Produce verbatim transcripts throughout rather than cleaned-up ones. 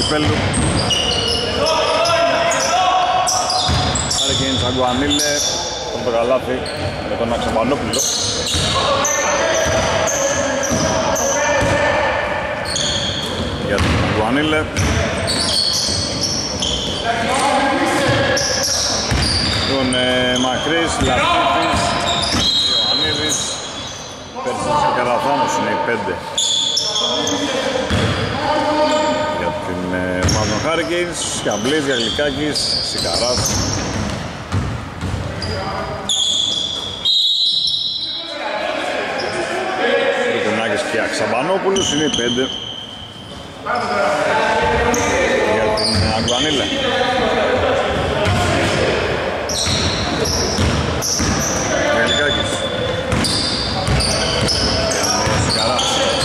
κυπέλλου. Hurricanes Αγκουανίλε, τον το καλάθι με τον Αξαμπανόπουλο. Για τον Αγκουανίλε. Τον ε, Μακρύς, Λαφίτης, Ιωαννίδης, Περσίτης και Καραθάνος είναι οι πέντε. Για την ομάδα των Hurricanes, Σκαμπλής, Γαγλικάκης, Σικαράς. Ρουκουνάκης και Αξαμπανόπουλος είναι οι πέντε. Για την Αγκουανίλα. Γαλλικάκης. Σικαράς.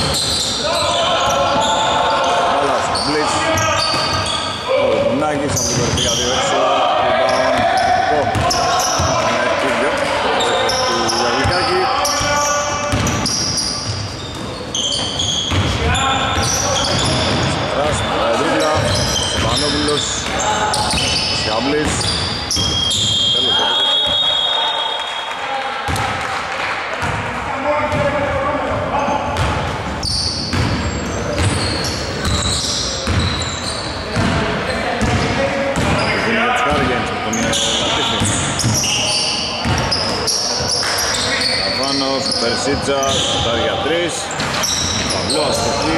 Μπάλας, Μπλής. Ο Ρουκουνάκης από την κορυφή για δύο έξω. Rebound, θετικό. Με Κούγκιο. Του Γαλλικάκη. Σικαράς, Παπαδρούλα. Σαπανόπουλος. Σκαμπλής. Τέλος το Περσίτσα, τα για τρεις. Παυλό αστοχή.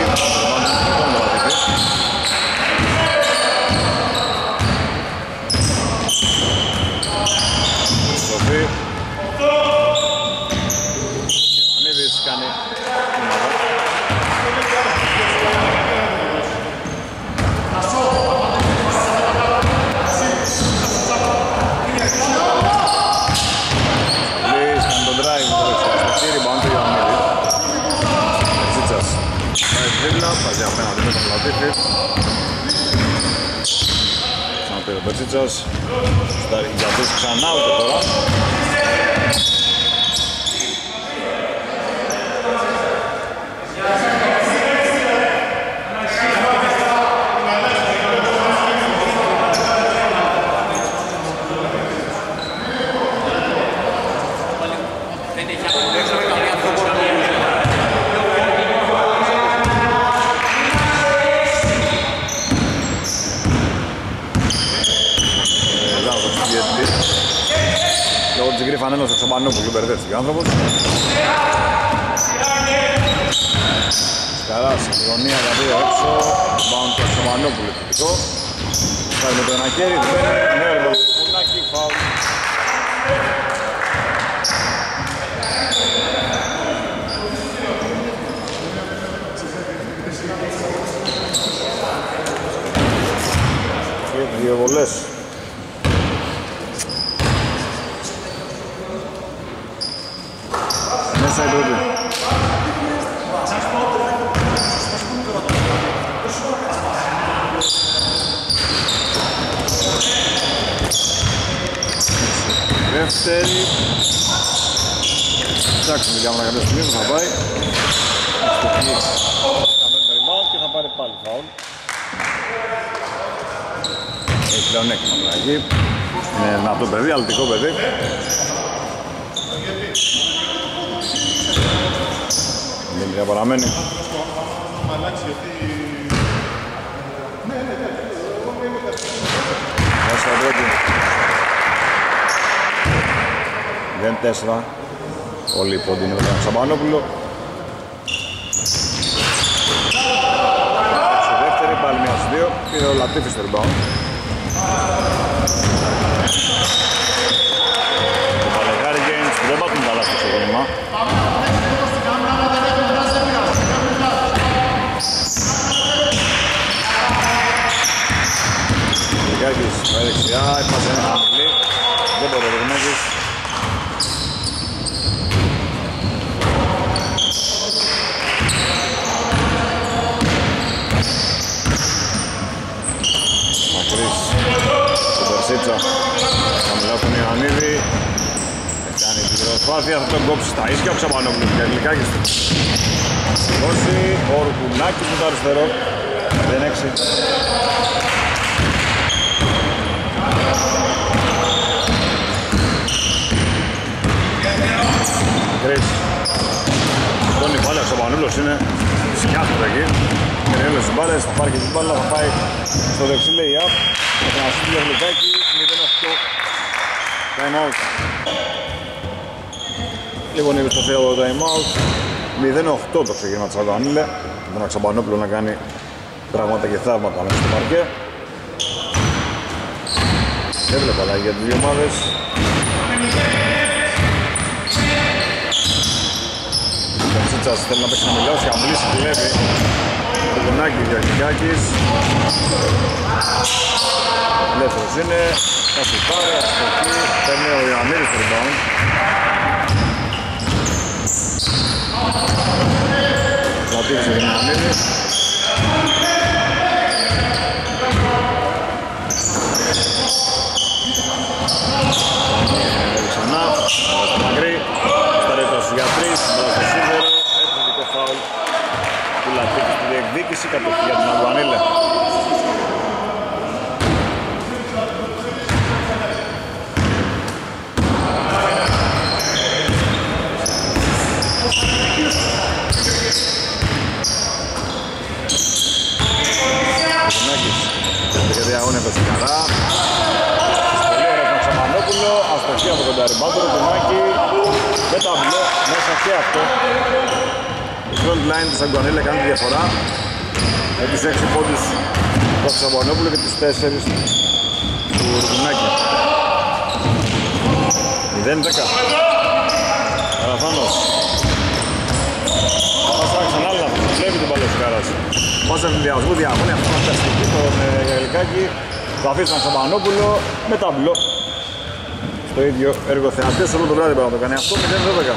Στροφή. Ιωαννίδης κάνει Βάζει απέναντι με τον Λατίφη. Ξαναπήρε ο Περσίτσας. Για τους ξανά ούτε τώρα. Φανέλος ο Ξαμπανόπουλου, μπερδεύτηκε ο άνθρωπος. Σκαράς, γωνία για δύο έξω. Μπάουν το Ξαμπανόπουλου, θετικό. Πάει με το ένα χέρι, νέο ρημπολ, κουνάκι, φάουλ. Και δύο βολές. Μέσα η πρώτη. Δεύτερη. Ψάξουμε για κάποια στιγμή που θα πάει. Θα παίρνει το rebound και θα πάρει πάλι φάουλ. Έχει πλέον έκτημα εκεί. Είναι δυνατό παιδί, αλτικό παιδί. Δημήτρια παραμένει. Μέσα πρώτη. Δεν τέσσερα. Όλοι οι πόντοι είναι με τον Ξαμπανόπουλο. Σε δεύτερη, πάλι μία στους δύο. Πήρε ο Λατίφης στο rebound. Το Παλεγάρι Games που δεν πάτουν καλά στο ξεκίνημα. Λιγάκης με δεξιά, έπασε ένα χαμηλή. Δεν μπορεί ο Ρεγνέκης. Μακρύς, στον Περσίτσα. Χαμηλά τον Ιωαννίδη. Κάνει την προσπάθεια, θα τον κόψει στα ίσια ο Ξαμπανόπουλος και Λιγάκης του. Δώσει ο Ρουκουνάκης με το αριστερό. μηδέν έξι. Γκρις. Τον Ιβάλιας ο Μανούλος είναι σκιάστος εκεί. Είναι όλες τις μπάλες, θα πάρει και την μπάλα, θα πάει στο δεξί lay-up. Θα τον ασύσει το γλυκάκι, μηδέν οκτώ. Time out. Λοιπόν, είπε στο θέατρο το time out. μηδέν οκτώ το ξεκίνημα της Αγκανίλε. Τον Αξαμπανόπουλο να κάνει πράγματα και θαύματα μέσα στο παρκέ. Έβλεπα αλλαγή για τις δύο ομάδες. Ο Τσίτσας θέλει να παίξει να μιλώσει, Χαμπλής κλέβει το γονάκι Διακικάκης. Ελεύθερος είναι, θα σου πάρει, αστοχή, παίρνει ο Ιωαννίδης στο rebound. Λατίβησε ο Ιωαννίδης. Ξανά, στο μακρύ, στα ρέτραση για τρεις, μπρος στο σίδερο, επιθετικό φάουλ του Λατίβη στη διεκδίκηση, κατοχή για την Αγκουανίλε. Και διαγώνεται στην καρά. Πολύ ωραία τον Ξαμανόπουλο. Αστοχή από τον Ταριμπάντορο, τον Μάκη. Και τα μπλε μέσα και αυτό. Η front line της Αγκουανίλε κάνει τη διαφορά. Με τις έξι πόντους του Ξαμανόπουλου και τους τέσσερις του Ρουμάκη. μηδέν δέκα. Καραθάνος. Πάσα ξανά να βλέπει τον Παλαιοσικάρας. Πάσα ενδιασμού διαγώνει αυτό να φταστική τον Γελικάκη. Θα αφήσει τον Ξαμπανόπουλο με ταμπλό. Στο ίδιο έργο θεατές όλο το βράδυ πρέπει να το κάνει αυτό. μηδέν δώδεκα.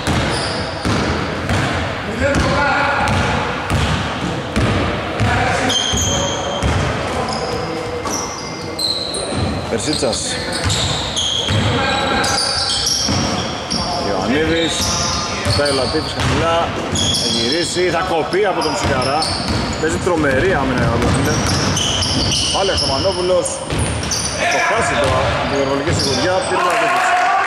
Περσίτσας. Ιωαννίδης. Φτάει ο Λατίφης χαμηλά. Θα γυρίσει, θα κοπεί από τον Ψικαρά. Παίζει τρομερή άμυνα η Αγκουανίλε. Πάλι ο Ξαμανόπουλος. Το χάσει το την υπερβολική σιγουριά. Πήρε ο Λατίφης.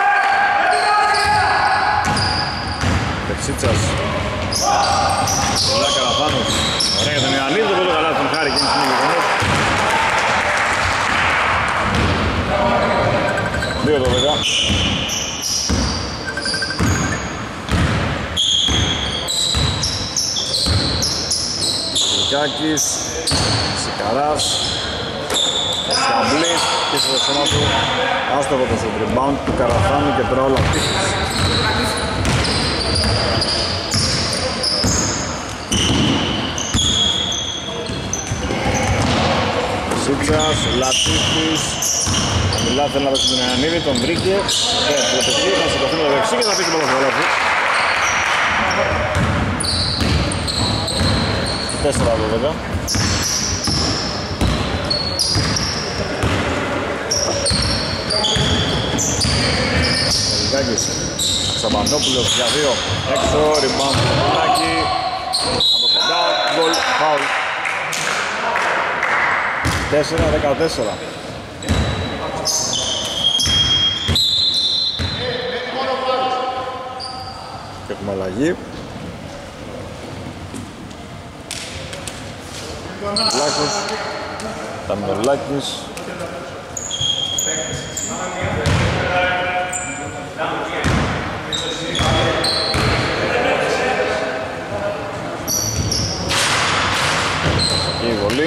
Περσίτσας. Πολλά Καραθάνος. Ωραία για τον Ιωαννίδη, το πολύ καλά τον χάρη εκείνη την γεγονός. δύο δώδεκα. Κάκης, Σικαράς, ο Σκαμπλής και στο σώμα του άστοχο το στο rebound του Καραθάνου και τώρα όλα πίθης. Σίτσας, Λατίφης, χαμηλά θέλει να παίξει τον Ιωαννίδη, τον βρήκε και το πετύχει, θα σηκωθεί με το δεξί και θα πει την ποδοσφαιρά. τέσσερα δώδεκα. Γελικάκης, Ξαμπανόπουλος για δύο, έξω, rebound του Κουλάκη, από κοντά, γκολ, φάουλ. τέσσερα δεκατέσσερα. Και έχουμε αλλαγή. Λάκος, Ταμιολάκης. Και η βολή.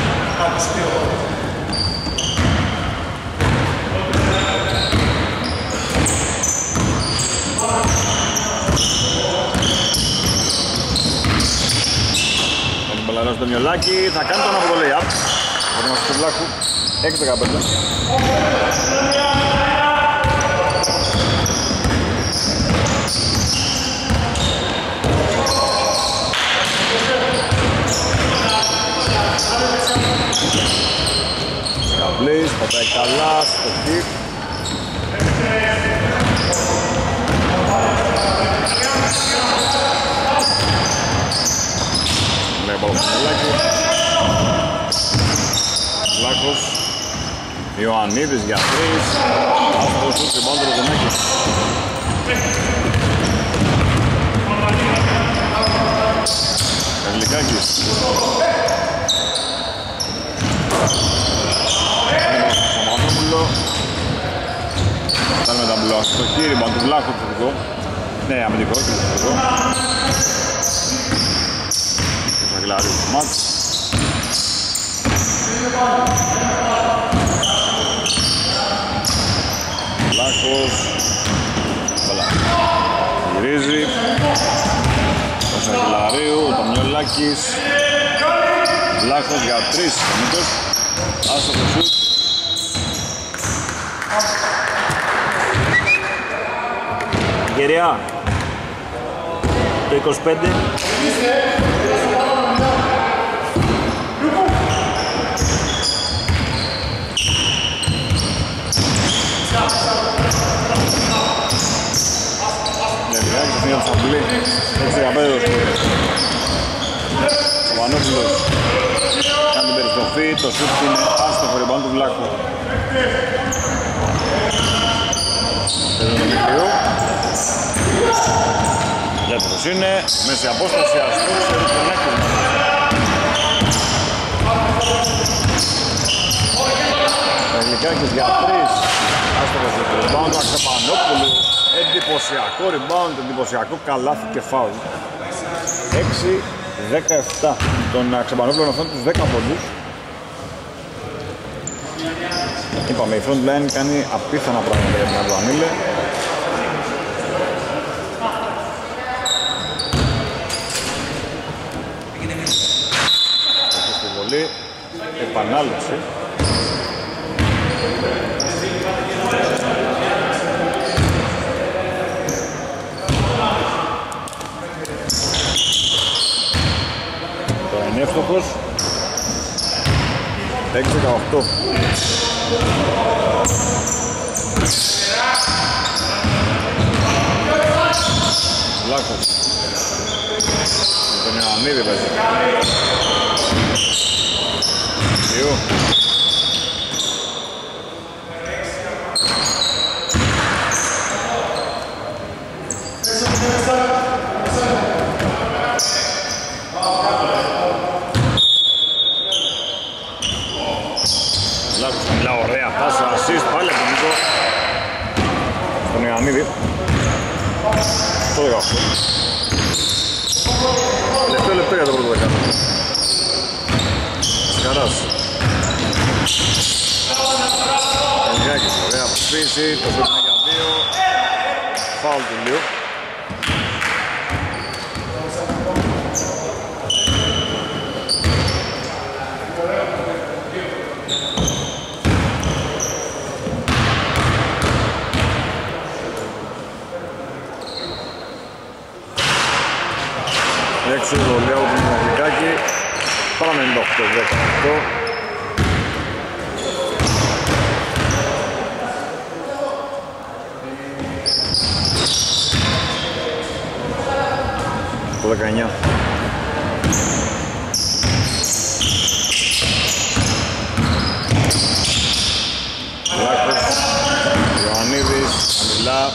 Μπαλαρός το Μιολάκι, θα κάνει τον από το lay-up. Θα είμαστε του Βλάχου, έξι δεκαπέντε. Σκαμπλής, πατάει καλά, στο χτύπ. Ναι, πάω στο Μιολάκι. Ιωαννίδης για τρεις. Άστοχο σουτ, rebound του Ροδονάκη. Καβλικάκης. Σαμανόπουλο. Φτάνουμε τα μπλοκ. Στο χείρι, του Βλάχου του θετικό. Ναι, αμυντικό και το θετικό. Το Σαγκλάριου του μάτς. Βλάχος. Voilà. Γυρίζει. Το Σαγκλαρίου, το Μιολάκης. Βλάχος για τρεις. Ο Μίκος. Άστοχο σουτ. Γεριά, το είκοσι πέντε. Ναι, βγάζει το φύγιο του Σαμπλή. έξι δεκαπέντε το σκορ. Ο Βανόπουλος κάνει την περιστροφή. Το σουτ είναι άστοχο, rebound του Βλάχου. Παίζουν τον Μικρίου. Δεύτερος είναι, μέση απόσταση, αστόξε, τον έκρημα. Παγλικάκης για τρεις. Άστοχος το rebound του Αξαπανόπουλου. Εντυπωσιακό rebound, εντυπωσιακό καλάθι και φάουλ. έξι δεκαεπτά. Τον Αξαπανόπουλο να φέρνει τους δέκα πόντους. Είπαμε, η front line κάνει απίθανα πράγματα για την Αρβανίλε. Αυτή στη βολή, επανάληψη. Τώρα είναι εύστοχος. έξι δεκαοκτώ. Λάκος. Τον Ιωαννίδη παίζει. Δύο. Λάκος χαμηλά, ωραία πάσα, assist, πάλι από τον Νίκο. Στον Ιωαννίδη. Το δεκαοκτώ. Τελευταίο λεπτό για το πρώτο δεκάτο. Σκαράς. Ελγάκης, ωραία αποσφύση, το σούτ είναι για δύο. Φάουλ του Λίου. Έξω το λέω του Μαγλικάκη. Πάμε ενενήντα οκτώ δεκαοκτώ. Το δεκαεννιά. Λάκος, Ιωαννίδης, χαμηλά.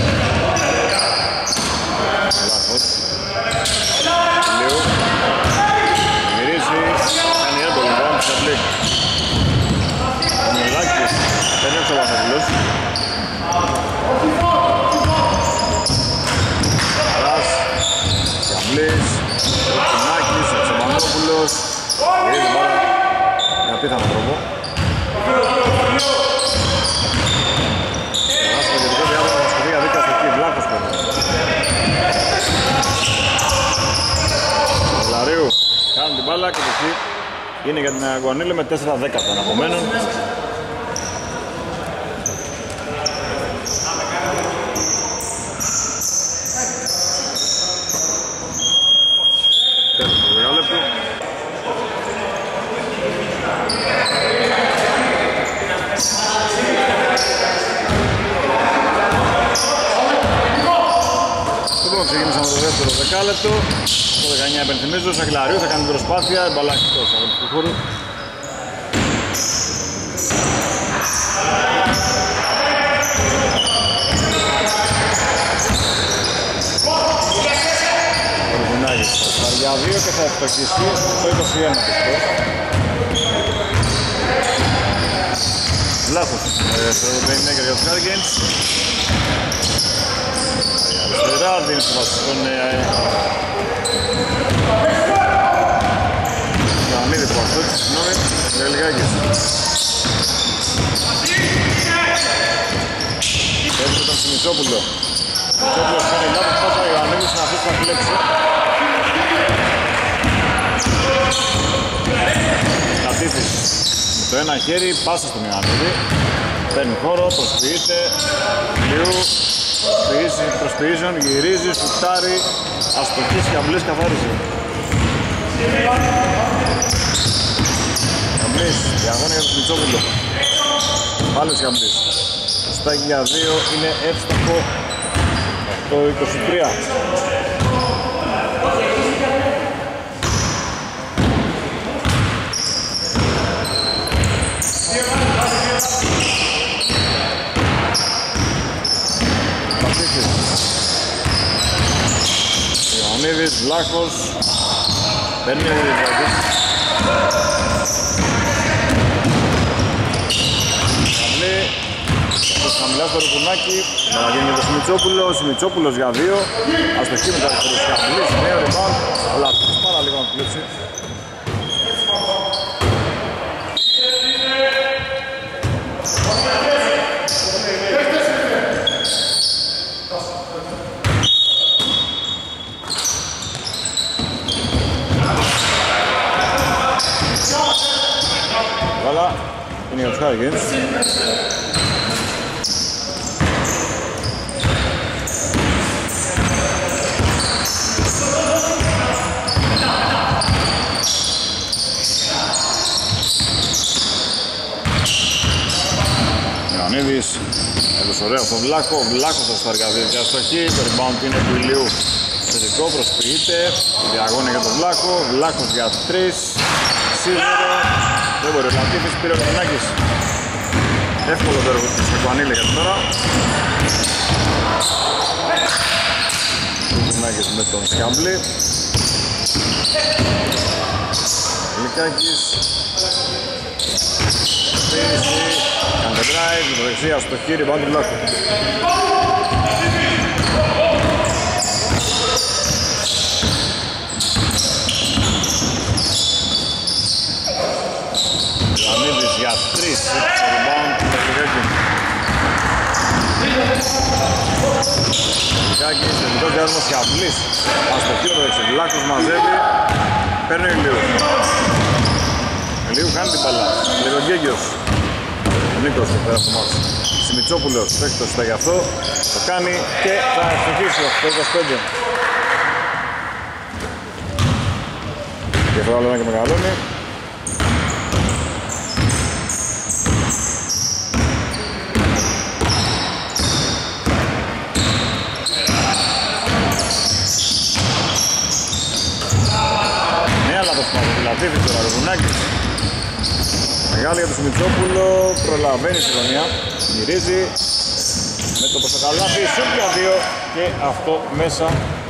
Λάκος. Λίου. Μυρίζει. Κάνει έντολο λοιπόν σε μπλικ. Ο Μιολάκης. Παίρνει έξω ο Βασίλος. Αράς. Καμλής. Ο Κινάκης. Ο Ξεμανόπουλος. Μυρίζει πάρα με απίθανο τρόπο. Αράς με κεντρικό διάβολο να σκοτεί για δίκα στο εκεί. Βλάκος παίρνει. Λαρίου κάνει την μπάλα και το χ είναι για την Αγκουανίλη με τέσσερα δέκα των απομένων. Τέλος το δεκάλεπτο. Λοιπόν, ξεκίνησαμε το δεύτερο δεκάλεπτο. Το δεκαεννιά επενθυμίζω, ο Σαγκλαρίου θα κάνει την προσπάθεια, μπαλάκι τόσο από του χώρου. δύο και θα ευστοχίσει το είκοσι ένα πιστός. Λάθος. Στο Playmaker για τους Hurricanes. Αριστερά δίνει στο βασικό Ιωαννίδη που αυτό, συγγνώμη, Γαλλικάκης. Πέφτει τον Σιμιτσόπουλο. Σιμιτσόπουλος κάνει λάθος πάσα, ο Ιωαννίδης είναι αυτός που θα κλέψει. Κατήφης με το ένα χέρι, πάσα στον Ιωαννίδη. Παίρνει χώρο, προσποιείται, Λιού, προσποιήσεων, γυρίζει, σουτάρει, αστοχής και αμπλής καθάρισε. Γαμπλής, διαγώνια για τον Μητσόπουλο. Πάλες Γαμπλής. Στάκι για δύο, είναι εύστοχο το είκοσι τρία. Ιωαννίδης, Βλάχος, παίρνει ο Ιωαννίδης. Καβλή, προς χαμηλά στο Ρουκουνάκι, παραγίνει το Σιμιτσόπουλο, Σιμιτσόπουλος για δύο, αστοχή με τα αριστερούς Καβλής, νέο rebound, αλλά αυτός πάρα λίγο να κλέψει. Καλά, είναι για τους Hurricanes. Ιωαννίδης, έδωσε ωραία στον Βλάχο, Βλάχος θα σταργαδίζει για αστοχή, το rebound είναι του Ηλίου. Θετικό, προσποιείται, διαγώνια για τον Βλάχο, Βλάχος για τρεις, σίδερο, δεν μπορεί ο Λατίφης, πήρε ο Κωνάκης. Εύκολο το έργο της Εκουανίλη για την ώρα. Ο Κωνάκης με τον Σκάμπλη. Λικάκης. Πίση, κάνει το drive, με το δεξιά στο χείρι, πάνω του Βλάχου. Ιωαννίδης για τρεις, το rebound του Μερκυρέκη. Κάκης, τελικός διάδρομος και αυλής. Αστοχή το δεξί, Βλάχος μαζεύει, παίρνει ο Ηλίου. Ηλίου χάνει την μπάλα, Λιρογκέγιος. Ο Νίκος το πέρα στο μάτι. Σιμιτσόπουλος, έχει το σιτά γι' αυτό, το κάνει και θα ευτυχίσει το είκοσι πέντε. Και αυτό άλλο ένα και μεγαλώνει. Λατίφης τώρα, Ρουβουνάκης. Μεγάλη για τον Σιμιτσόπουλο, προλαβαίνει στη γωνία, γυρίζει με το ποσοκαλάφι, σουτ για δύο και αυτό μέσα.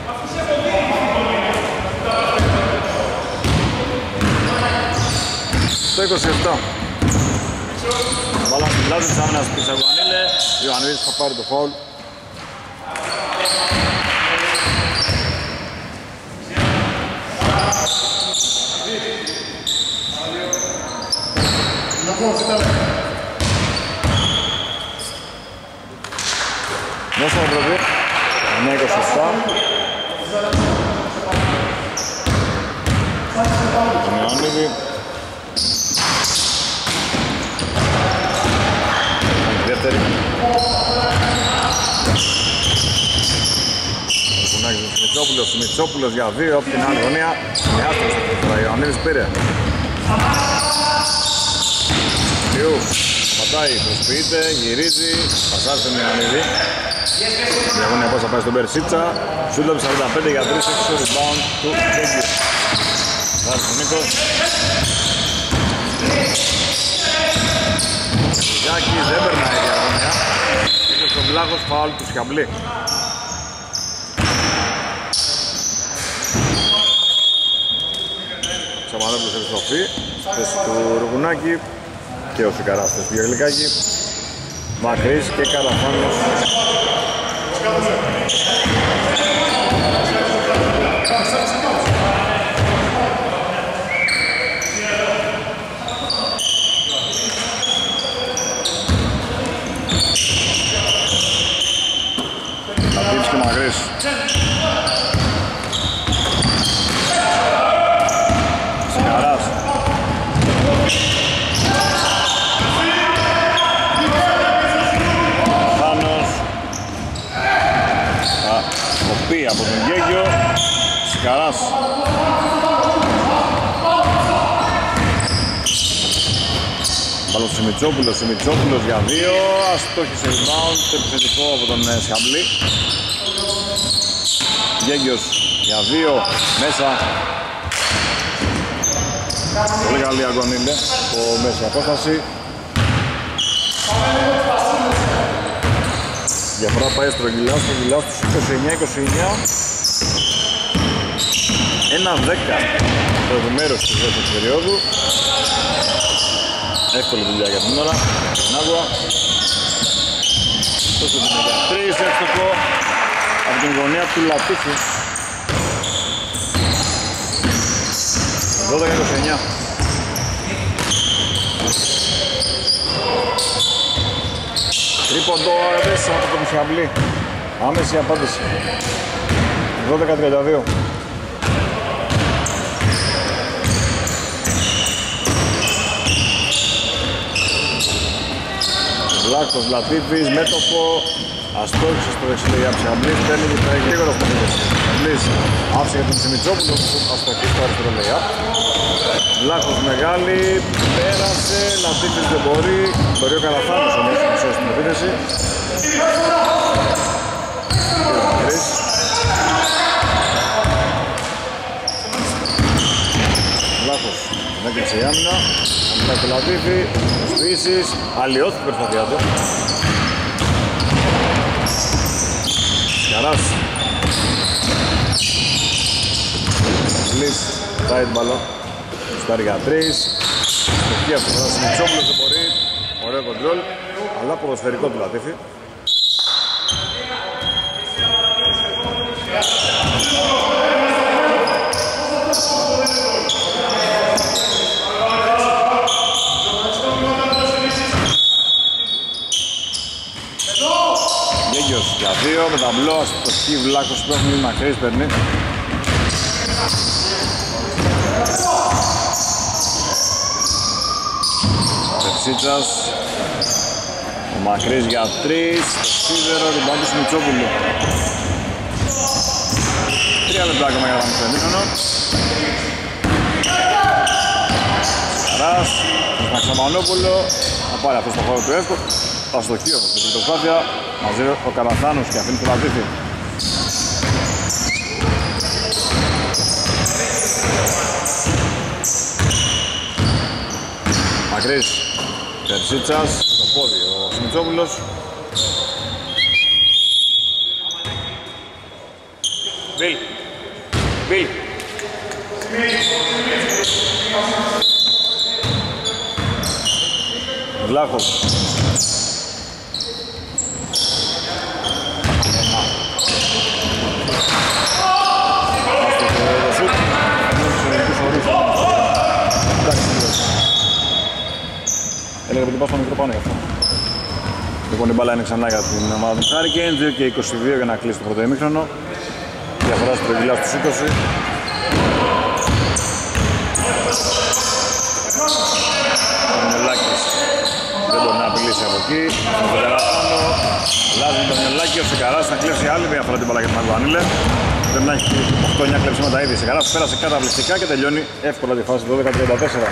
Το είκοσι επτά. Μπάλα στην πλάτη της άμυνας της Αγουανίλε, ο Ιωαννίδης θα πάρει το φάουλ. Μέσα να προβεί, εννιά είκοσι επτά. Τον Ιωαννίδη. Δεύτερη. Ο Κουνάκης του Σιμιτσόπουλος, Σιμιτσόπουλος για δύο από την άλλη γωνία. Είναι άστρος τώρα, ο Ιωαννίδης πήρε. Λιού, πατάει, προσποιείται, γυρίζει, πασάρει στον Ιωαννίδη. Διαγώνια πάσα πάει στον Περσίτσα. Σούτ σαράντα πέντε για τρία, έξω rebound του Κέγγιου. Βάζει τον Νίκος. Γιάκης δεν περνάει η διαγώνια. Και στον Βλάχος φάουλ του Σκαμπλή. Σαμανόπουλος επιστροφή στη θέση του Ρουγουνάκη και ο Σικαράς στη θέση του Γερλικάκη. Μακρύς και Καραφάνος. Λατίφης και Μακρύς. Σικαράς. Θάνος. Θα κοπεί από τον Γέγιο. Σικαράς. Παλώς Σιμιτσόπουλος, Σιμιτσόπουλος για δύο. Αστόχησε rebound, επιθετικό από τον Σιαμπλή. Γέγιος για δύο, μέσα. Πολύ καλή αγωνίλε από μέση απόσταση. Διαφορά πάει στρογγυλά, στρογγυλά στους είκοσι εννιά είκοσι εννιά. ένα δέκα το μέρος της δεύτερης περίοδου. Εύκολη δουλειά για την ώρα, την Άγουα. Τόσο την για τρεις, εύστοχο από την γωνία του Λατίφη. δώδεκα είκοσι εννιά. Τρίποντο μέσα από τον Σιαμπλή. Άμεση απάντηση. δώδεκα τριάντα δύο. Βλάκος Λατίφης, μέτωπο, αστόχησε στο δεξιλεγιά Ψιαμπλής, παίρνει και τρέχει γρήγορα στο πίδεση. Ψιαμπλής άφησε για τον Σιμιτσόπουλο που αστοχεί στο αριστερό λεγιά. Βλάκος μεγάλη, πέρασε, Λατίφης δεν μπορεί, μπορεί ο Καραφάνος όμως να σώσει την επίθεση. Βλάκος, δεν έκλειψε η άμυνα. Μετά το Λατίφη, σφίσεις, αλλοιώθηκε η προσπαθία του. Σκαράς. Λύς, πάει την μπαλό. Στάρει για τρεις. Στοχή αυτό, ο Σιμιτσόπουλος δεν μπορεί. Ωραίο κοντρόλ, αλλά ποδοσφαιρικό του Λατίφη. Για δύο με τα μπλό, στο σκι Βλάκος που έχουν Μακρύς παίρνει. Τεψίτσας. Ο Μακρύς για τρεις, το σίδερο, την πάντου του Μητσόπουλου. Τρία λεπτά ακόμα για να μην φαινήθωνο. Καράς, τον Μαξαμανόπουλο, θα πάρει αυτό στο χώρο του εύκολου. Τα στοχείο στην προσπάθεια, μαζί ο Καραθάνος και αφήνει το Λατίφη. Μακρύς, Τερσίτσας, στο πόδι ο Σιμιτσόπουλος. Μπιλ, Μπιλ. Βλάχος. Έλεγα ότι πάω στο μικρό πάνω γι' αυτό. Λοιπόν, η μπάλα είναι ξανά για την ομάδα του Hurricanes, δύο και είκοσι δύο για να κλείσει το πρώτο ημίχρονο. Διαφορά στο τριγυλά στους είκοσι. Ο Μιολάκης δεν μπορεί να απειλήσει από εκεί. Στον Φωτεραθάνο, αλλάζει τον Μιολάκη, ο Σικαράς θα κλέψει άλλη μια φορά την μπάλα για τον Αγουανίλε. Πρέπει να έχει οκτώ εννιά κλεψίματα ήδη. Σικαράς πέρασε καταπληκτικά και τελειώνει εύκολα τη φάση δώδεκα τριάντα τέσσερα.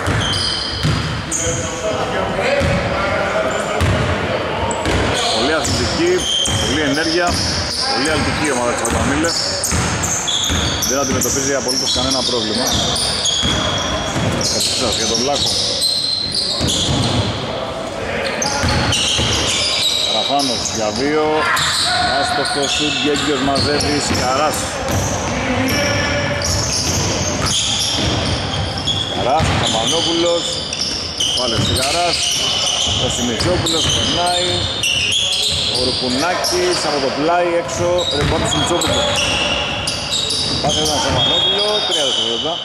Πολύ αθλητική, πολύ ενέργεια, πολύ αλτική η ομάδα της Αγουανίλε. Δεν αντιμετωπίζει απολύτως κανένα πρόβλημα. Ευχαριστώ για τον Βλάκο. Καραφάνος για δύο. Άστοχο σουτ, Γέγκιος μαζεύει, Σικαράς. Σιγαράς, ο Καμπανόπουλος, πάλι ο Σιγαράς, ο Σιμιτσόπουλος περνάει, ο Ρουπουνάκης από το πλάι έξω, ρεπόν του Σιμιτσόπουλου. Πάσε τον Καμπανόπουλο, τρία δευτερόλεπτα.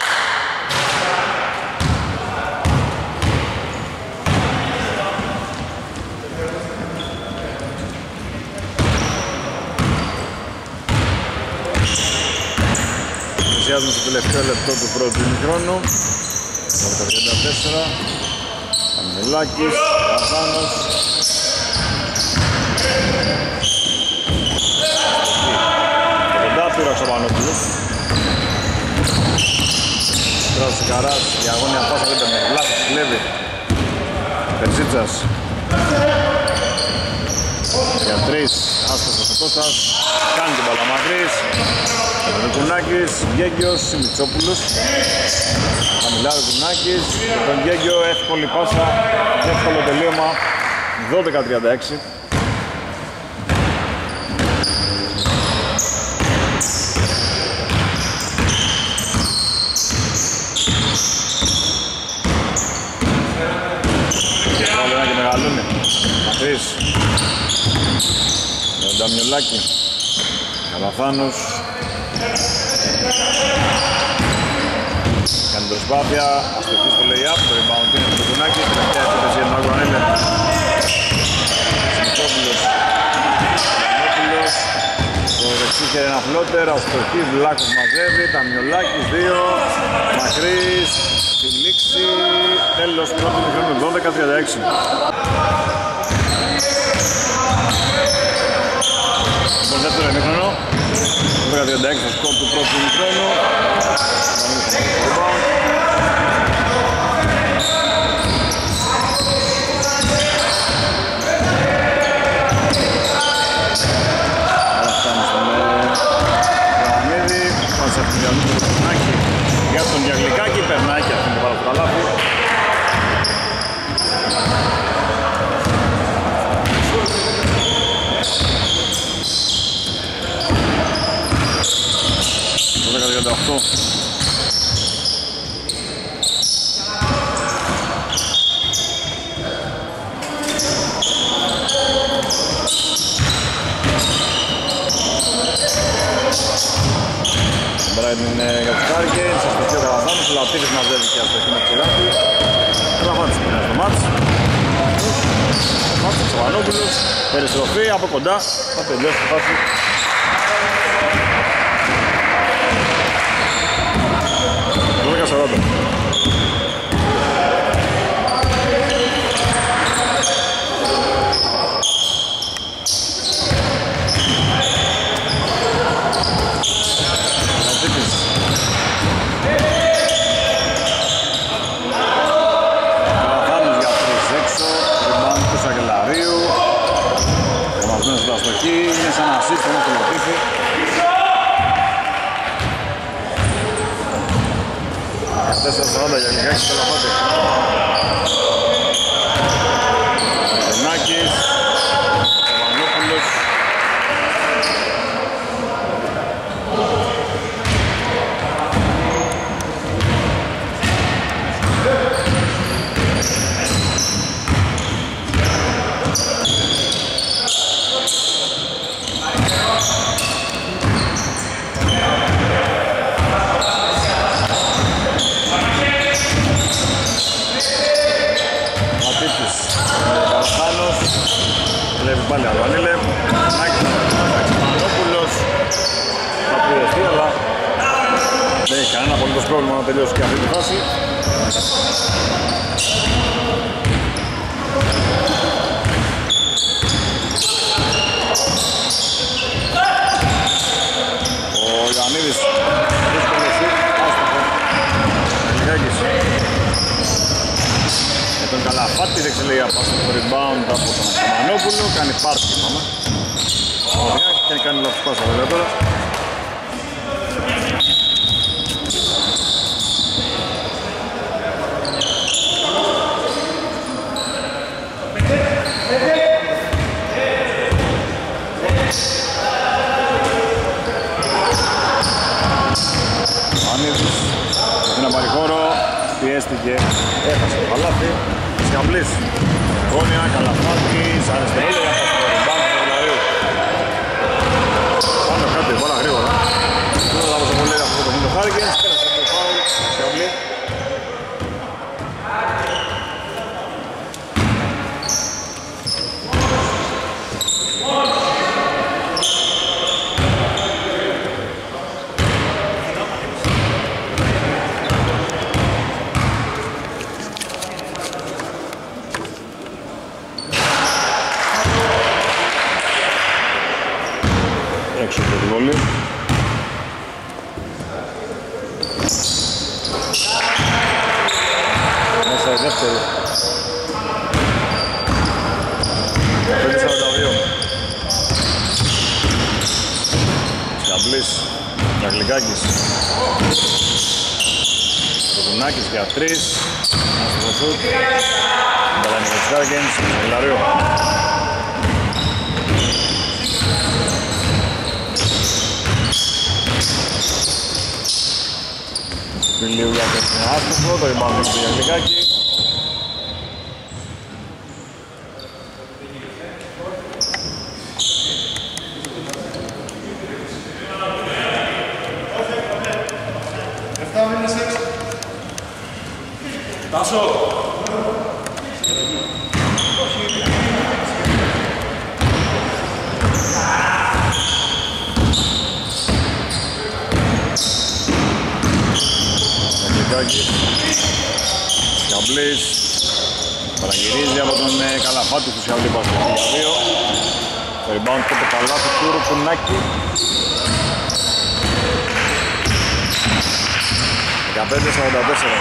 Πλησιάζουμε στο τελευταίο λεπτό του πρώτου ημιχρόνου. Το τριάντα τέσσερα. Αμιλάκης, Ραθάνος. Και κοντά πήρε ο Ξαπανόπουλος. Τώρα ο Σικαράς, η αγώνια πάσα δεν παίρνει. Βλάχος, κλέβει. Περσίτσας. Για τρεις, άσπαστος ο Κώστας. Κάνει την μπάλα μακρύς. Ο Νικουνάκης, Γέγγιος, Μητσόπουλος. Χαμηλά ο Νικουνάκης. Και τον Γέγγιο εύκολη πάσα. Εύκολο τελείωμα. δώδεκα τριάντα έξι. Βάλε ένα και μεγαλούνε. Μακρύς. Με τον Νταμιολάκη. Καλαθάνος. Κάνει προσπάθεια, αστοχή στο lay-up, το rebound είναι το Κουνάκη, τελευταία επίθεση για τον Αγκουανέλε. Σιμιτσόπουλος, Μανόπουλος, το δεξί χέρι ένα φλότερ, αστοχή, Βλάκος μαζεύει, Ταμιολάκης, δύο, Μακρύς, στη λήξη, τέλος πρώτου μικρόνου, δώδεκα τριάντα έξι. Το δεύτερο ημίχρονο, δώδεκα τριάντα έξι το σκορ του πρώτου ημίχρονου. Άρα φτάνει στον Ιωαννίδη, πάνε σε αυτήν την Ιωαννίδη για τον Διαγλικάκη, περνάει και αυτήν την πάρα στο καλάθι. δώδεκα τριάντα οκτώ. Μπράιντ είναι για τους Hurricanes, αστοχή ο Καλαθάνος, ο Λατίδης μαζεύει και αστοχή με τη σειρά του. Καλαθάνος είναι στο μάτς. Ο μάτς, ο Ξαβανόπουλος, περιστροφή από κοντά, θα τελειώσει τη φάση. δώδεκα σαράντα. Καλαθάνος για τρεις έξω, rebound του Σαγγελαρίου. Καμασμένος στο αστοχή, είναι σαν assist όμως το Λοτίφι. τέσσερα σαράντα για λιγάκι στο Λαφάτε. Ζενάκης, Μανόπουλος. Βλέπει πάλι Αλβανίλε, Νάκης, Μανόπουλος, θα πιεστεί αλλά δεν έχει κανένα απολύτως πρόβλημα να τελειώσει και αυτή τη φάση. Ο Ιωαννίδης δύσκολο σουτ, άστοχο, Λιγάκης. Με τον Καλαφάτη δεν λέει απάστα το rebound από τον Μανόπουλο, κάνει πάρτι πάμε. Και κάνει λάθος πάσα βέβαια τώρα. Ανίδης, πρέπει να πάρει χώρο, πιέζει πιέστηκε, έχασε το καλάθι. Σκαμπλής, γόνια, Καλαφάκης, αριστερό για το ριμπάουντ του Βολαρίου. Πάνω κάτω η μπάλα γρήγορα. Δεν θα δώσω πολύ αυτό το μήνυμα Χάρικενς, πέρασε το φάουλ, Σκαμπλή. Έξω από τη βολή. Μέσα η δεύτερη. πέντε σαράντα δύο. Σκαμπλής, Γαγλικάκης. Κουδουνάκης για τρεις. Άστοχο σουτ. Μπαλάνι για τους Χάρικενς, Βολαρίου. Φιλίου για το άστοχο, το rebound του Γαγλικάκη. Τάσο! Σκαμπλής παραγυρίζει από τον ε, Καλαφάτη του Σκαμπλή Πασχολή για δύο. Το rebound και το καλάθι του Ρουπουνάκη. δεκαπέντε σαράντα τέσσερα.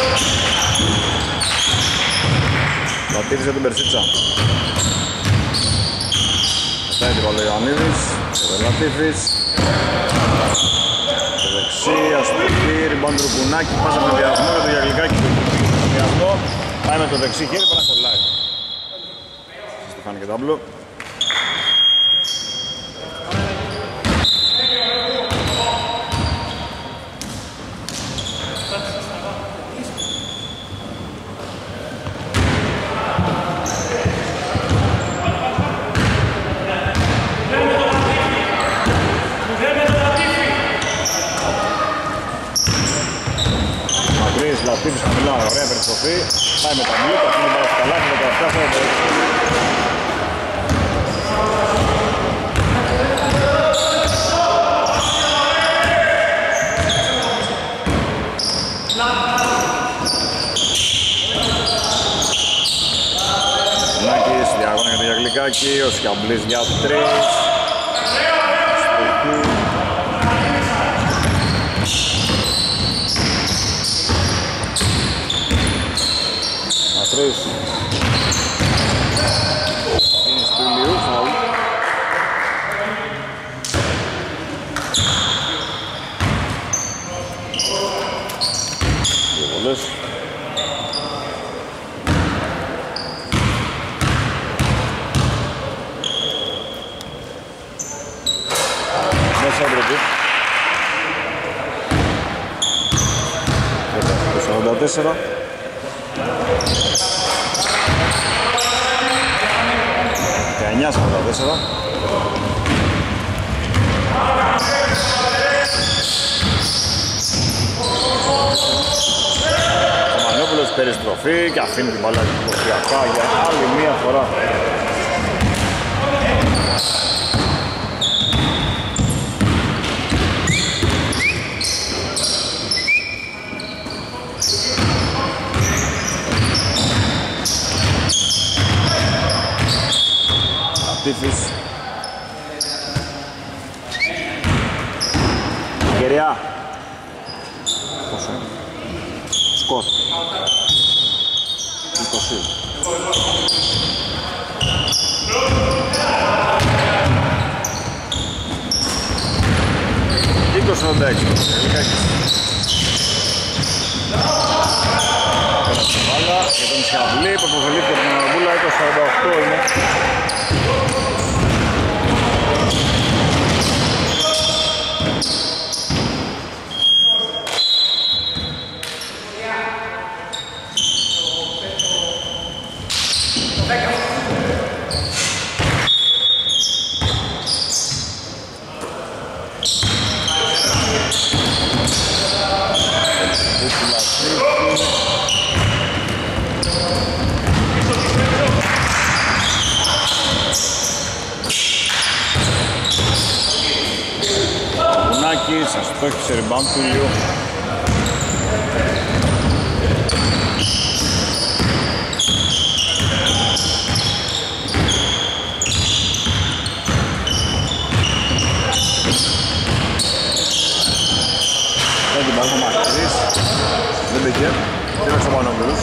Πατήρισε τον Περσίτσα. Μετάει την Παλαιοανίδης, ο Βελατήφης. Το δεξί, αστοχή, rebound του Ρουπουνάκη. Πάσα με διασμό για το Γαγλικάκη του διασμό. Πάει με το δεξί χέρι, πάει να κολλάει. Στο φάνηκε τάμπλο. Λατήφης χαμηλά, ωραία περιστροφή. Πάει με τα μπλούκα, αφήνει πάρα στο καλάθι, δεκαεπτά σαράντα έξι. Νάκης, διαγώνια για το Γαγλικάκη, ο Σκαμπλής για τρεις. Ματρής. Είναι στο Ηλίου, φαουλ. Δύο βολές. Μέσα άντροπη. Το σαράντα τέσσερα. δεκαεννιά σαράντα τέσσερα. Ο Μανόπουλος περιστροφή και αφήνει την μπάλα υποψηφιακά για άλλη μία φορά. Τύφης. Γεριά. Πόσο είναι. Σκορ. είκοσι. είκοσι ογδόντα έξι. Γελικάκης. Πέρασε την μπάλα για τον Σκαμπλή που αποφελήθηκε από την Αναμπούλα. είκοσι σαράντα οκτώ είναι. Κουλνάκης, αστόχησε rebound του Ηλίου. Δεν την πάρουμε μακρύς, δεν μπήκε, κοίταξε ο Πανόπουλος.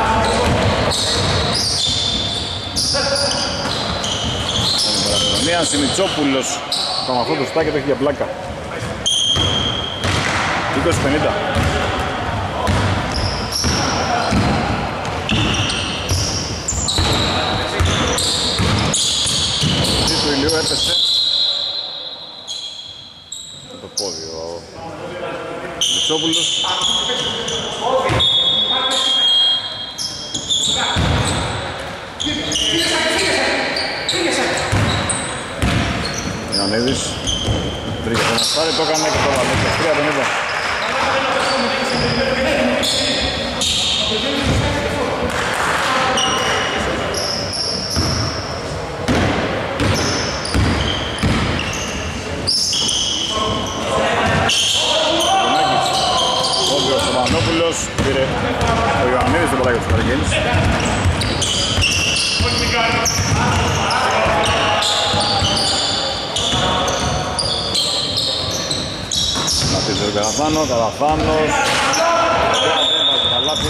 Μία Σιμιτσόπουλος, το αυτό το στάκι το έχει για πλάκα. είκοσι πενήντα. Το Ηλίου έπεσε με το πόδι ο Σιμιτσόπουλος. Ιωαννίδης βρήκε τον Αστάρι, το έκανε και το βάλε είκοσι τρία πενήντα. Ο Όγκος ο Μανόπουλος πήρε ο Ιωαννίδης το πατάκι του Καραγγέλης. Ματίζε τον Καραθάνο, Καραθάνος δεν βάζει καλάθι.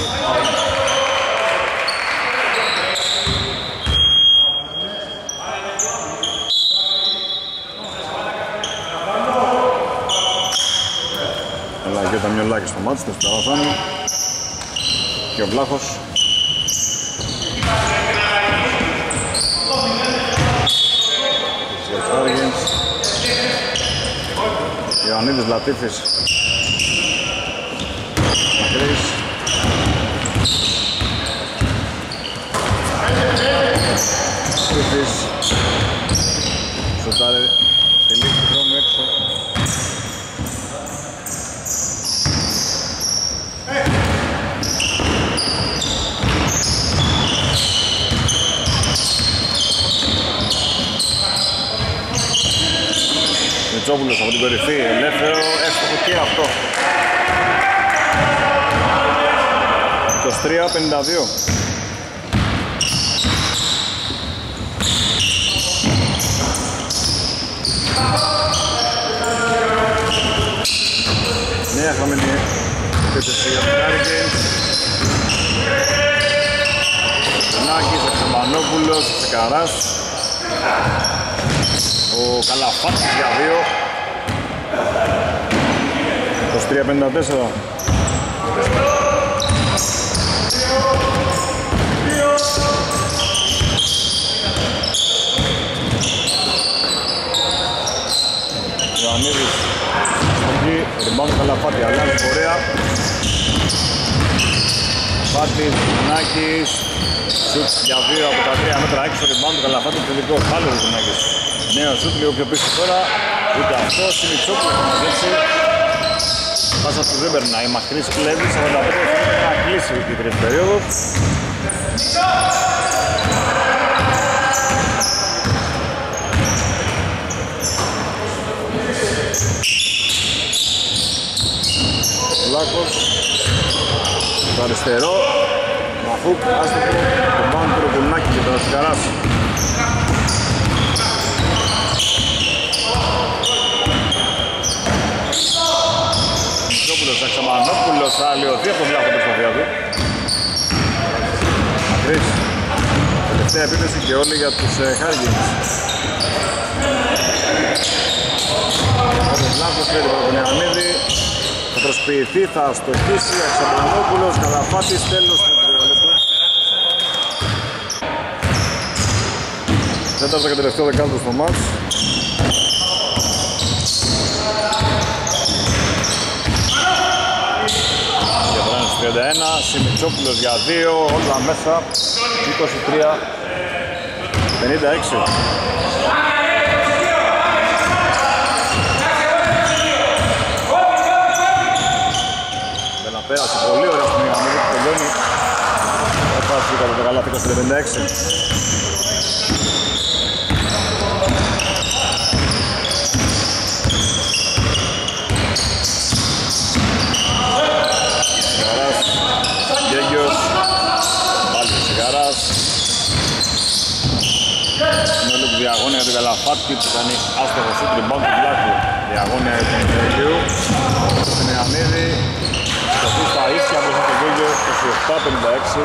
Αλλά και τα μυολάκια στο μάτι, στο Καραθάνο και ο Βλάχος. Ιωαννίδης Λατίφης Μακρύς Λατίφης σωτάρε τη λήξη του χρόνου έξω. Μητσόπουλος από την κορυφή, ελεύθερο, εύστοχο και αυτό. είκοσι τρία πενήντα δύο. Νέα χαμένη επίθεση για τον Hurricanes. Νάκης, ο Ξεμπανόπουλος, ο Τσεκαράς. Ο Καλαφάτης για δύο. είκοσι τρία πενήντα τέσσερα. Ιωαννίδης εκεί, ριμπάουντ του Καλαφάτη, αλλάζει πορεία. Φάτης, Νάκης, σουτ για δύο από τα τρία μέτρα έξω, ριμπάουντ του Καλαφάτη, τελικό πάλι ο Νάκης. Νέο σουτ, λίγο πιο πίσω τώρα, ούτε αυτό, Σιμιτσόπουλος θα μαζέψει. Πάσα του δεν περνάει, Μακρύς κλέβει, σαράντα πέντε θα κλείσει η τρίτη περίοδος. Λάκος, το αριστερό, Μαχούκ, άστοχο, τον πάνω του Ροκουλνάκη και τον Ασκαράς. Μητσόπουλος, Αξαμανόπουλος, θα αλλοιωθεί από τον Βλάχο προσπαθία του. Μακρύς, τελευταία επίθεση και όλοι για τους Hurricanes. Ο Βλάχος πήρε από τον Ιωαννίδη. Θα προσποιηθεί, θα στοχίσει, Αξαμανόπουλος, Καλαφάτης, τέλος του τριολεπτού. Τέταρτο και τελευταίο δεκάλεπτο στο μάτς. Για βράνες τριάντα ένα, Σιμιτσόπουλος για δύο, όλα μέσα, είκοσι τρία πενήντα έξι. Πέρασε πολύ ωραία στον Ιωαννίδη που τελειώνει. Έφτασε κατά το καλάθι είκοσι πενήντα έξι. Καλαφάτη που κάνει άστοχο σου τριμπάν του Βλάκου. Διαγώνια για τον Ηλίου. Στην Ιωαννίδη. Στο που στα ίσια μπροστά το Γέλιο είκοσι επτά πενήντα έξι.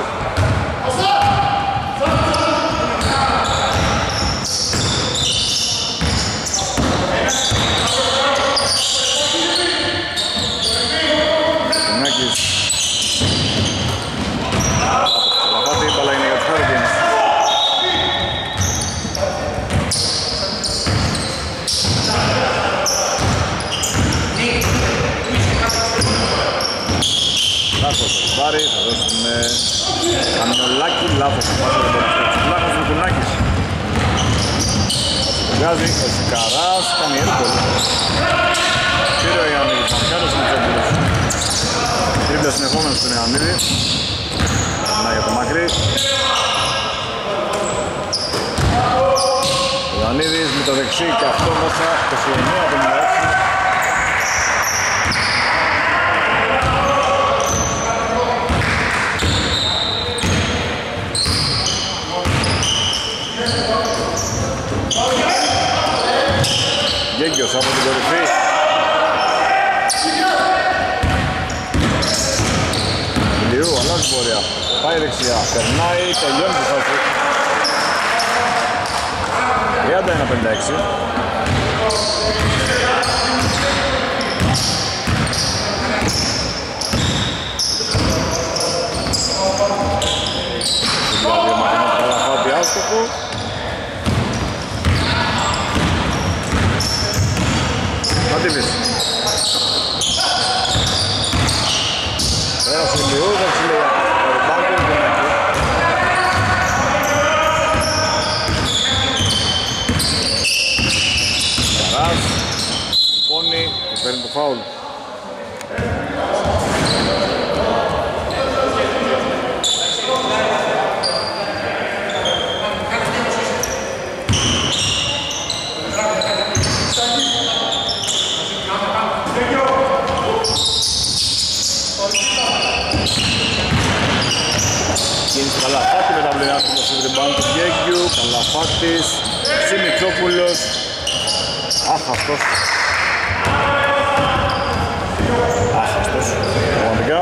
Καλαφάτη, η μπάλα είναι για τους Hurricanes. Λάθος το πάρει, θα δώσουμε Καμιολάκι, λάθος το πάρει, λάθος ο Κουνάκης. Βγάζει ο Σικαράς, κάνει έρκολ. Πήρε ο Ιωαννίδης, Μαρκάρος Μητσόπουλος. Τρίπλα συνεχόμενος στον Ιωαννίδη. Να για το μακρύ. Ο Ιωαννίδης με το δεξί και αυτό μέσα είκοσι εννέα πενήντα έξι. Γέγκιος από την κορυφή. Ηλιού, αλλάζει πορεία. Πάει δεξιά, περνάει, τελειώνει το φάση. τριάντα ένα πενήντα έξι. Δηλαδή ο Μαθηνός Καλαφάτη άστοχο. Μαντίβης. Πέρασε Ηλιού, δεν λέει Μπάγκερ και Νάκη. Καράς, σηκώνει και παίρνει το φάουλ. Κίνηση Καλαφάτη με τα μπλερά του Μοσίδρυμπάν του Γέγγιου. Καλαφάτης, Σιμιτσόπουλος. Άχαστος. Άχαστος, πραγματικά.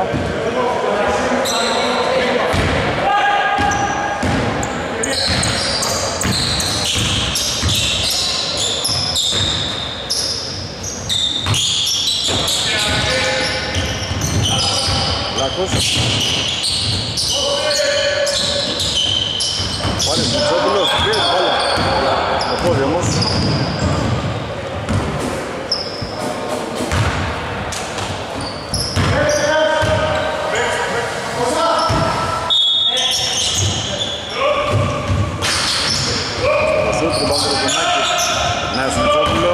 Λάκος. Πάλι Μητσόπουλος, πήρε την μπάλα. Το πόδι όμως. Στο σούτ, του Μπάγκο του Νέας Μητσόπουλο.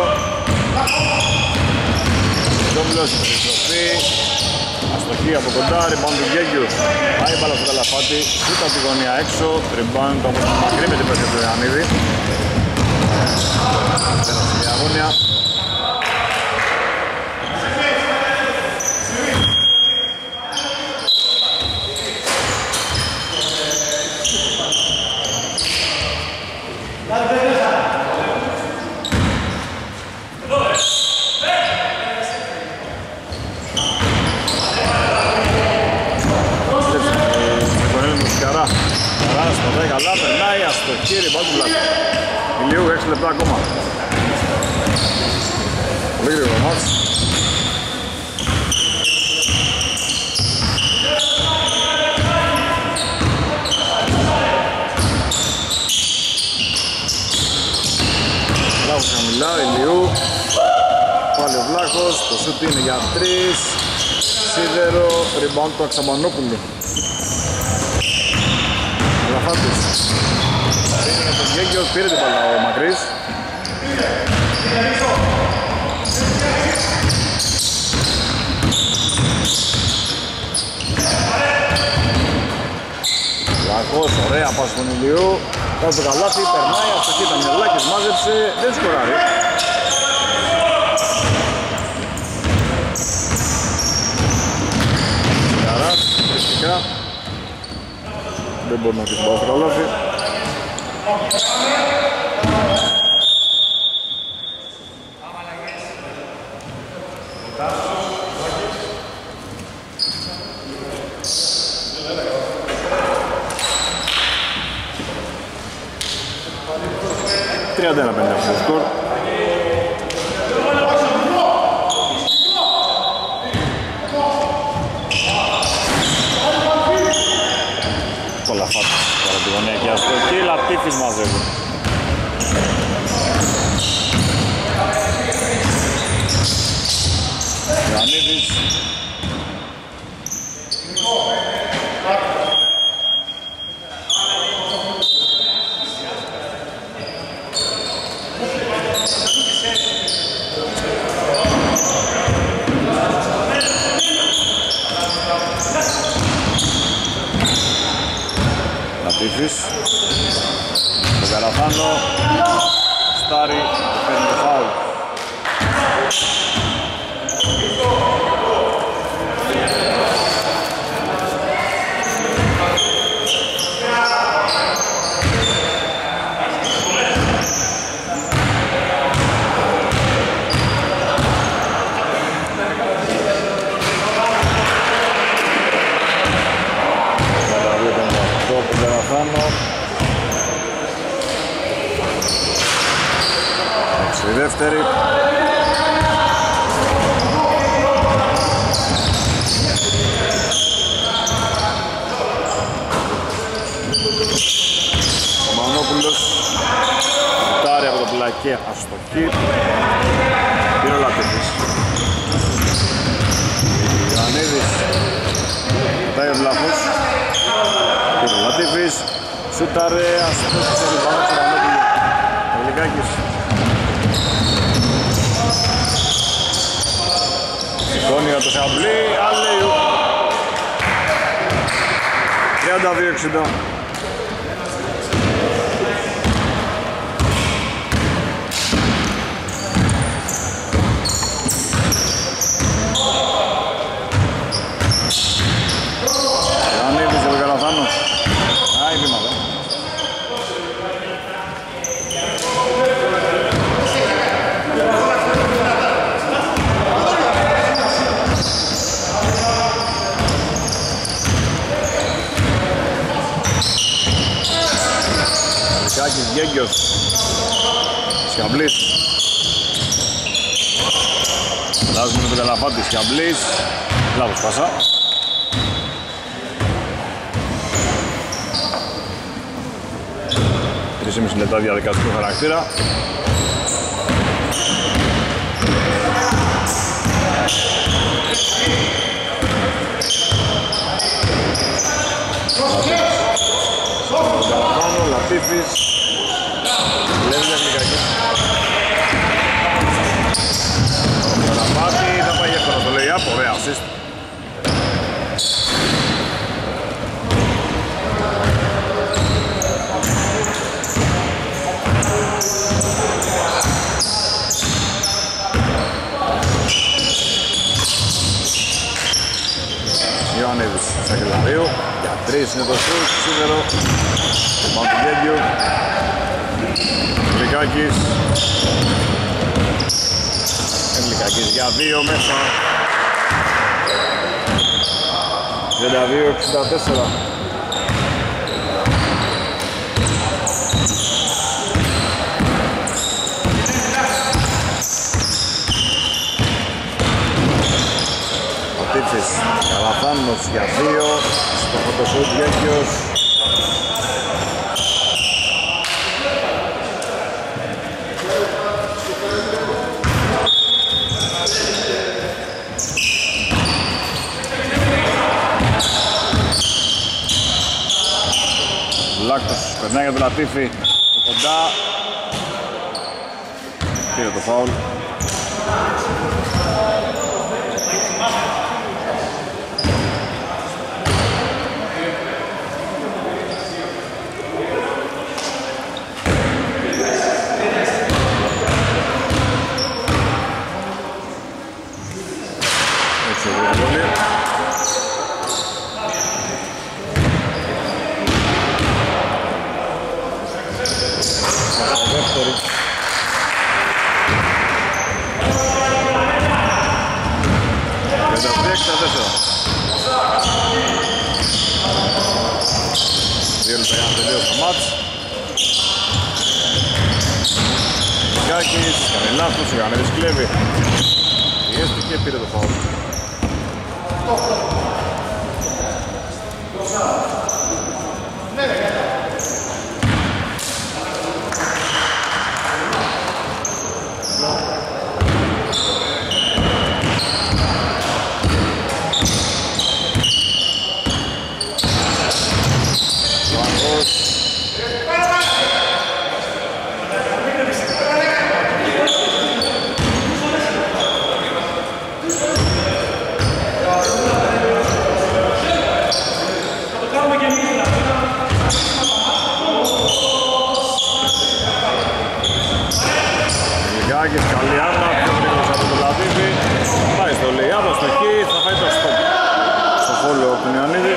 Μητσόπουλος, περιστροφή. Αστοχή από κοντά, ριμπάν του Γέγγιου. Πάει μπάλα στο Καλαφάτη, σούτ από τη γωνία έξω. Ριμπάν το από το μακρύ με την πέσια του Ιωαννίδη. Πέρασε η αγώνια. Καράς το δέκα, καλά, περνάει, αστοχή, ριμπάν του Βλάκου. Ηλίου, έξι λεπτά ακόμα. Πολύ γρήγορο μάτς. Βλάκος χαμηλά, Ηλίου. Πάλι ο Βλάκος, το σούτ είναι για τρεις. Σίδερο, ριμπάν του Αξαμπανόπουλου. Καλαφάτης. Πήρε για τον Γέγγιο, πήρε την μπάλα ο Μακρύς. Λακός, ωραία πάση στον Ηλιού. Κάνει το καλάθι, περνάει, αστοχή ήταν Μιελάκης, μάζεψε, δεν σκοράρει. Καράς, φυσικά. Δεν μπορεί να αφήσει μπάλα στο καλάθι. τριάντα ένα πενήντα στο σκορ. Κολαφάτος τώρα τη γωνία και αστοχή, Λατίφης μαζεύει. Ιωαννίδης. Λατίφης. Το Καραθάνο. Στάρι. Παίρνει το φάουλ. Η δεύτερη. Ο Μανόπουλος τάρει από το πλακέ αστοχή. Πήρε ο Λατίφης. Ιωαννίδης πατάει ο Βλάχος. Πήρε ο Λατίφης. Σούταρε αστοχή σε λιβάνω στο Μανόπουλο. Ο Λικάκης. Σηκώνει το Σαμπλή, αλέιου. τριάντα δύο εξήντα. Ιωαννίδης για τον Καραθάνο. Α, η βήματα. Κάκης Γέγκιος. Σκαμπλής. Αλλάζουμε με τον Καλαφάτη. Σκαμπλής. Λάβος πάσα. τρία και μισό λεπτά διαδικαστικού χαρακτήρα. Λατίφης. Λέβει για Γλυκάκη. Καλαφάτη, θα πάει εύκολα το λέει up, ωραία assist. Ιωαννίδης, Σακελαρίου, για τρεις είναι το σουτ, σίδερο. Πάνω του Γέντιου. Γλυκάκης. Γλυκάκης για δύο μέσα. τριάντα δύο εξήντα τέσσερα. Ο Τίτσης Καλαθάνος για δύο. Στο φωτοσούτ Γέντιος. Λάκτος περνάει για τον Λατίφη στο κοντά. Πήρε το φάουλ. Έτσι ο Βουλή. Δεύτερη. τριάντα τρία εξήντα τέσσερα. Δύο λεπτά για να τελειώσει το μάτς. Γκάκης, κάνει λάθος, ο Ιωαννίδης κλέβει. Πιέστηκε και πήρε το φάουλ. Καλή άμυνα, πιο γρήγορος από τον Λαβίδη. Πάει στο Λεϊάδο, στο εκεί, θα φάει το στόπ. Στο φόλο του Ιωαννίδη.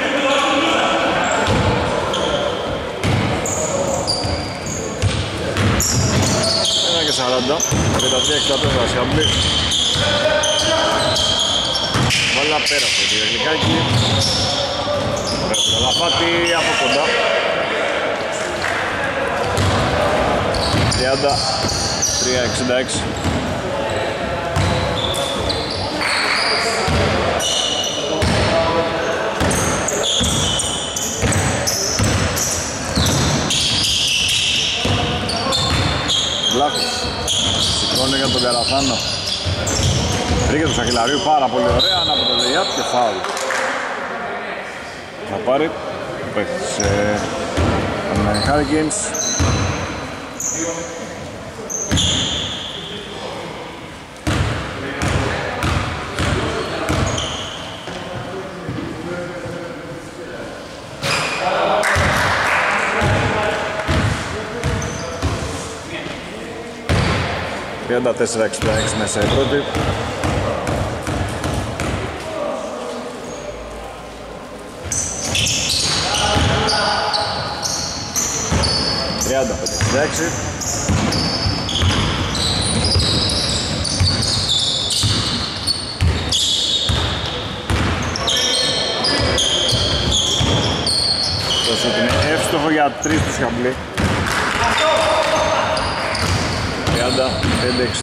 Ένα και σαράντα, τριάντα τρία εξήντα τέσσερα Σιάμπλη. Βάλα πέρασε το Γλυκάκι. Ωραία το Καλαφάτη από κοντά. τριάντα τρία εξήντα έξι. Βλάχος σηκώνει για τον Καραθάνο. Βρήκε του Σαχιλαρίου πάρα πολύ ωραία, ανά από το Λεϊάπ και φάουλ. Θα πάρει ο παίκτης Hurricanes. τριάντα τέσσερα εξήντα έξι μέσα η πρώτη. τριάντα πέντε εξήντα έξι. Το σούτ είναι εύστοχο για τρεις του Σιάμπλη. τριάντα πέντε εξήντα έξι.